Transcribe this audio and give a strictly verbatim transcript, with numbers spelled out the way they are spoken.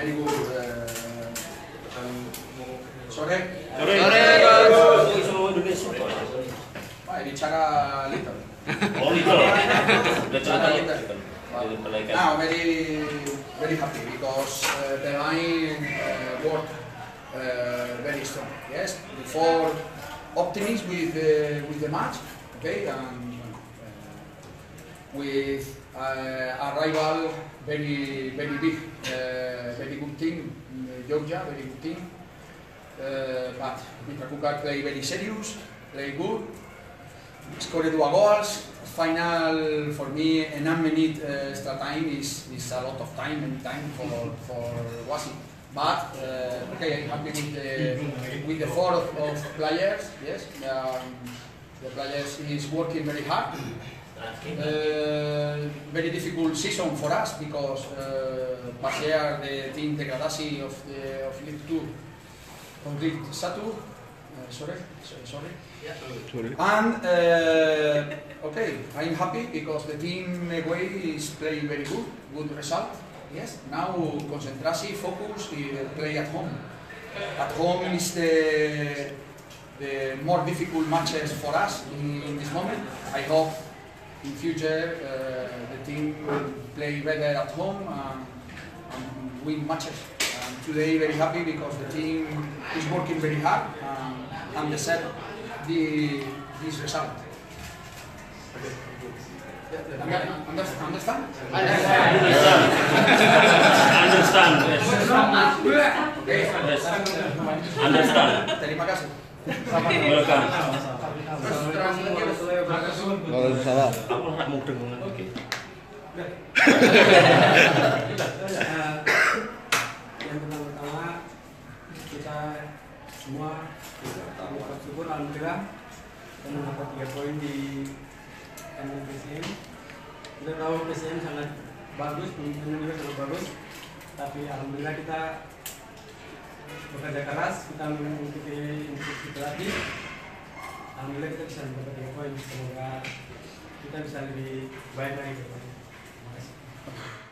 very good. Uh, Sore? Sore. Sore. Wah, bicara little. Oh, little. Bicara little. Now, very, very happy because uh, the line uh, worked uh, very strong. Yes, before optimism with the with the match, okay, and uh, with uh, a rival very very big, uh, very good team, Georgia, very good team. Uh, but Mitra Kukar play very serious, play good, scored two goals. Final for me, a nine minute uh, extra time is, is a lot of time and time for for Wasi. But uh, okay, I'm happy with the with the four of, of players. Yes, um, the players is working very hard. Uh, very difficult season for us because uh, Basea, the team degradasi of the of League Two, complete Satu. Uh, sorry, sorry, sorry. Yeah. Sorry. And uh, okay, I'm happy because the team away is playing very good, good result. Yes. Now concentrasi, focus, uh, play at home. At home is the the more difficult matches for us in, in this moment. I hope in future uh, the team will play better at home and, and win matches. And today very happy because the team is working very hard and, and deserve the this result. Okay. Understand? Understand? Understand. Yes. Okay. Yes. Understand. Terima kasih. Welcome. Waalaikumsalam. Aku nak mau dengar. Oke. Yang pertama-tama kita semua bersyukur alhamdulillah kita mendapat tiga poin di kandang P S M. Kita tahu P S M sangat bagus, pemimpinnya juga sangat bagus, tapi alhamdulillah kita bekerja keras, kita mengikuti instruksi pelatih. Alhamdulillah kita bisa mendapat tiga poin. Semoga kita bisa lebih baik lagi. Terima kasih.